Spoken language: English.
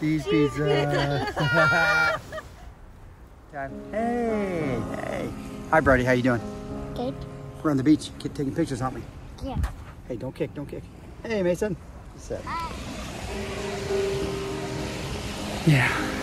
Cheese pizza. Hey, hey. Hi, Brody. How you doing? Good. We're on the beach, taking pictures, aren't we? Yeah. Hey, don't kick, don't kick. Hey, Mason. What's that? Yeah.